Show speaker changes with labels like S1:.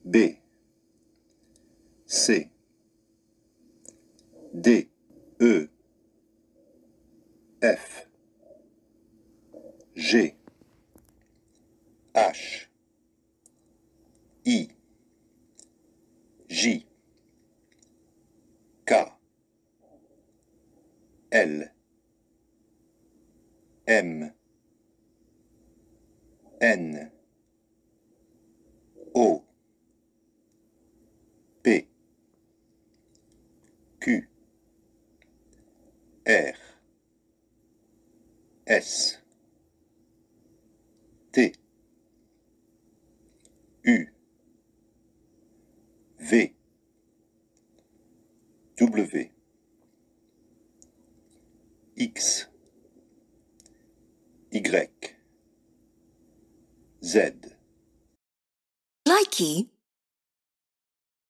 S1: B, C, D, E, F, G, H, I, J, K, L, M, N, O, P, Q, R, S, T, U, V, W, X, Y, Z.
S2: Likey